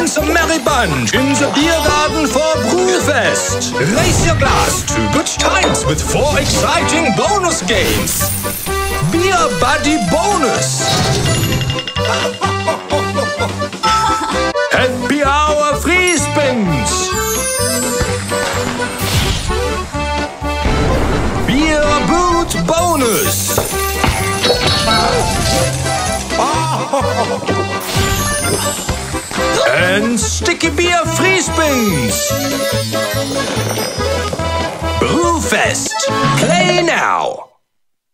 Join some merry bunch in the beer garden for Brewfest. Raise your glass to good times with 4 exciting bonus games. Beer Buddy Bonus. Happy Hour Free Spins. Beer Boot Bonus. And Sticky Beer Free Spins. Brewfest. Play now.